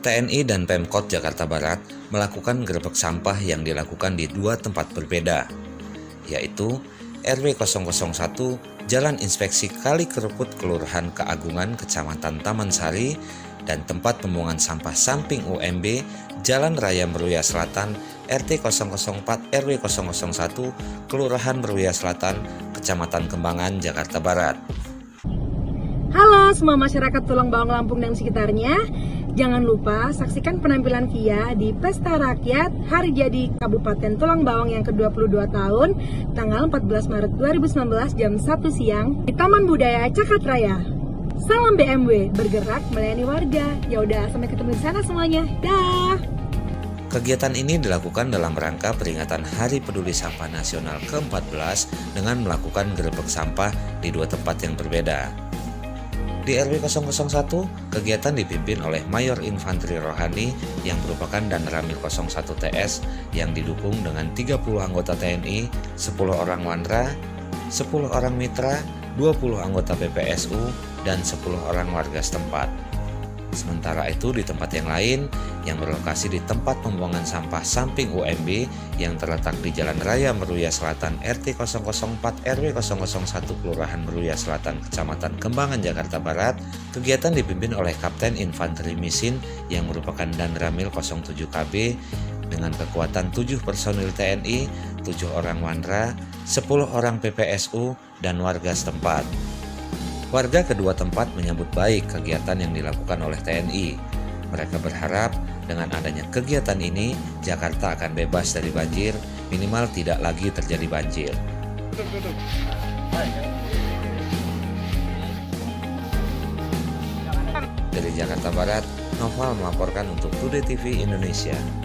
TNI dan Pemkot Jakarta Barat melakukan gerebek sampah yang dilakukan di dua tempat berbeda, yaitu RW 001 Jalan Inspeksi Kali Kerukut Kelurahan Keagungan Kecamatan Taman Sari dan tempat pembuangan sampah samping UMB Jalan Raya Meruya Selatan RT 004 RW 001 Kelurahan Meruya Selatan Kecamatan Kembangan Jakarta Barat. Halo semua masyarakat Tulang Bawang Lampung dan sekitarnya. Jangan lupa saksikan penampilan Via di Pesta Rakyat Hari Jadi Kabupaten Tulang Bawang yang ke-22 tahun tanggal 14 Maret 2019 jam 1 siang di Taman Budaya Cakratraya. Salam BMW, bergerak melayani warga. Ya udah, sampai ketemu di sana semuanya. Dah. Kegiatan ini dilakukan dalam rangka peringatan Hari Peduli Sampah Nasional ke-14 dengan melakukan gerebek sampah di dua tempat yang berbeda. Di RW 001, kegiatan dipimpin oleh Mayor Infanteri Rohani yang merupakan Danramil 01 TS yang didukung dengan 30 anggota TNI, 10 orang Wanra, 10 orang Mitra, 20 anggota PPSU, dan 10 orang warga setempat. Sementara itu di tempat yang lain yang berlokasi di tempat pembuangan sampah samping UMB yang terletak di Jalan Raya Meruya Selatan RT 004 RW 001 Kelurahan Meruya Selatan Kecamatan Kembangan Jakarta Barat, kegiatan dipimpin oleh Kapten Infanteri Misin yang merupakan Danramil 07 KB dengan kekuatan 7 personil TNI, 7 orang Wanra, 10 orang PPSU, dan warga setempat. Warga kedua tempat menyambut baik kegiatan yang dilakukan oleh TNI. Mereka berharap dengan adanya kegiatan ini, Jakarta akan bebas dari banjir, minimal tidak lagi terjadi banjir. Dari Jakarta Barat, Noval melaporkan untuk Today TV Indonesia.